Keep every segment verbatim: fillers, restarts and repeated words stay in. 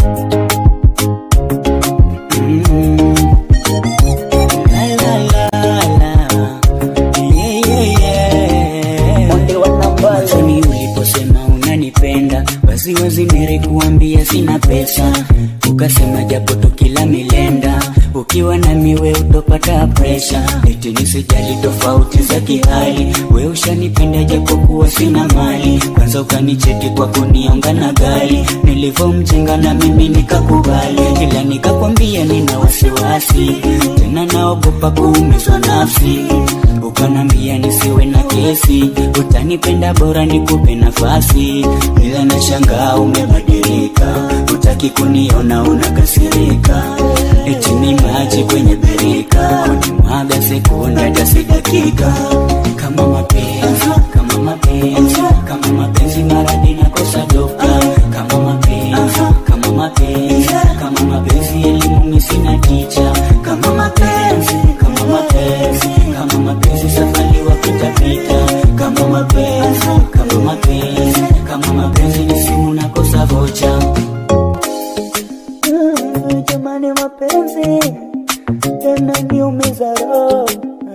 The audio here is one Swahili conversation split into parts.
Wazi nilikuambia sina pesa, ukasema japo tu kila milenda, ukiwa na miwe utopata pressure. Eti nisijali tofauti za kihali, we ushanipenda japo kuwa sina mali. Kwanza ukanicheki kwa kunionga na gali, nilivomjenga na mimi nikakubali. Ila nikakwambia nina wasiwasi, tena naogopa kuumizwa nafsi. Ukanambia nisiwe na kesi, utanipenda bora nikupe nafasi. Ila nashangaa umebadilika, utaki kuniona unakasirika. Eti ni maji kwenye birika, unimwaga sekunde hata si dakika. Kama mapenzi, kama mapenzi, kama mapenzi maradhi nakosa dokta. Kama mapenzi, kama mapenzi, kama mapenzi elimu mimi sina ticha. Kama mapenzi, kama mapenzi, kama mapenzi safari wapita pita. Kama mapenzi, kama mapenzi, kama mapenzi ni simu nakosa vocha. Mm, jamani mapenzi tena niumiza roho.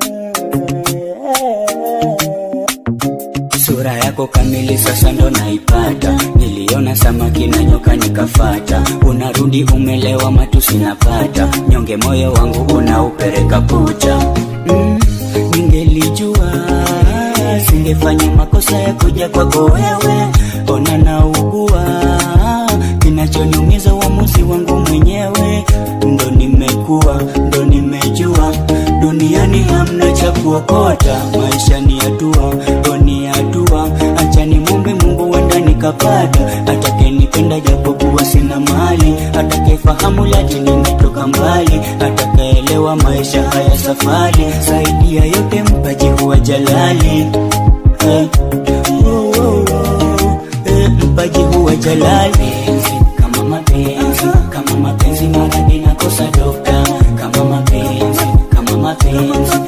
Sura yako kamili sasa ndo naipata, niliona samaki na nyoka nikafata. Unarudi umelewa matusi napata, nyonge moyo wangu unaupereka pucha. Mm, ningelijua singefanya makosa ya kuja kwako wewe. Ona naugua, kinachoniumiza uamuzi wangu mwenyewe. Ndo nimekuwa, ndo nimejua, duniani hamna cha kuokota. Maisha ni hatua, ndo ni hatua. Acha nimwombe Mungu wenda nikapata, atakayenipenda japo kuwa sina mali, atakayefahamu laji nimetoka mbali, atakayeelewa maisha haya safari. Zaidi ya yote mpaji huwa jalali, hey. Oh, oh, oh. Hey, mpaji huwa jalali. Kama mapenzi, kama mapenzi maradhi nakosa dokta. Kama mapenzi, kama mapenzi,